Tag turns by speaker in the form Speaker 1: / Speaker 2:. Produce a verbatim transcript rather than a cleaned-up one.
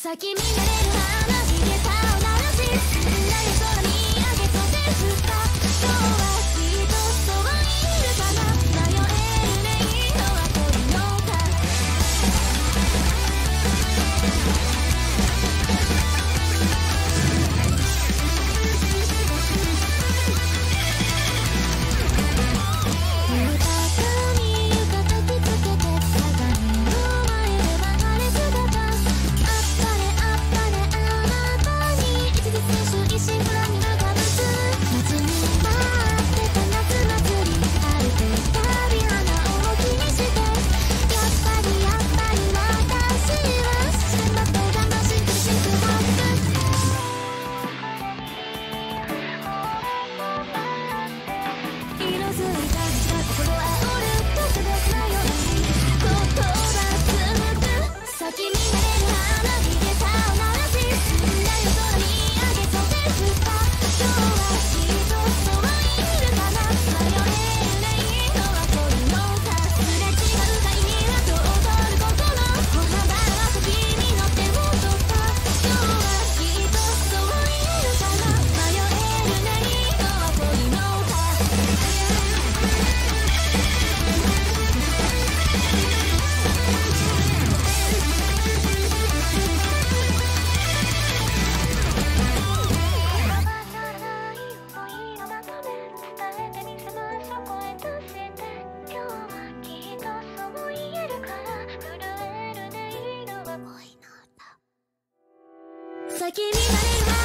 Speaker 1: 先見られる花火で顔鳴らし、みんなで空見上げと手振った。今日はきっとそばにいるかな。迷えるね、いいのは恋の歌。床に床たきつけて鏡の前で曲がれ姿。あっぱれあっぱれあなたに一日選手一心不乱に向かぶつ。夏に待ってた夏祭り晴れてきたび花を気にして。やっぱりやっぱり私はしてまとがましくシンクロック。色づいた心は折る特別なように言葉紡ぐ。先見られる花火で顔鳴らし、みんなで空見上げと手振った。今日はきっとそばにいるかな。迷えるね、いいのは恋の歌。すれ違う会にはと踊る心。歩幅は君の手を取った。今日はきっとそばにいるかな。迷えるね、いいのは恋の歌。先見られる